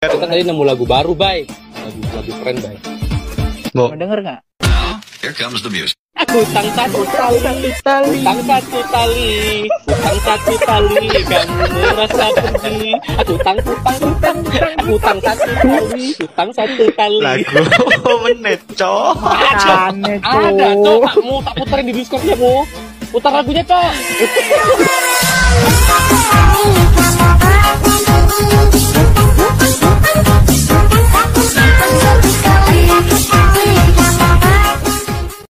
Kita tadi nemu lagu baru, Bay. Lagu keren, Bay. Mau denger nggak? Here comes the music. Utang satu tali, utang satu tali, utang satu tali, kamu merasa pergi. Utang satu tali, utang satu tali. Lagu menit, Cok. Ada, Cok. Tak puterin di Discordnya, Bu. Putar lagunya, Cok.